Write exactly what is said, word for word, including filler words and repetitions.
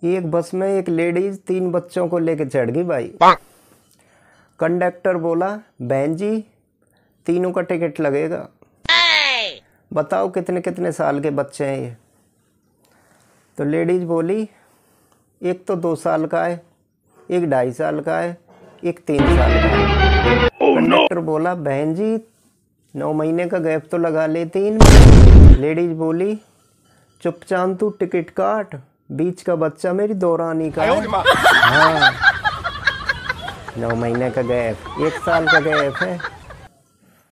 एक बस में एक लेडीज तीन बच्चों को लेके चढ़ गई भाई। कंडक्टर बोला, बहन जी तीनों का टिकट लगेगा, बताओ कितने कितने साल के बच्चे हैं ये। तो लेडीज बोली, एक तो दो साल का है, एक ढाई साल का है, एक तीन साल का है। कंडक्टर बोला, बहन जी नौ महीने का गैप तो लगा लेती इनमें। लेडीज बोली, चुपचाप तू टिकट काट, बीच का बच्चा मेरी दौरानी का है। हाँ, नौ महीने का गैप, एक साल का गैप है।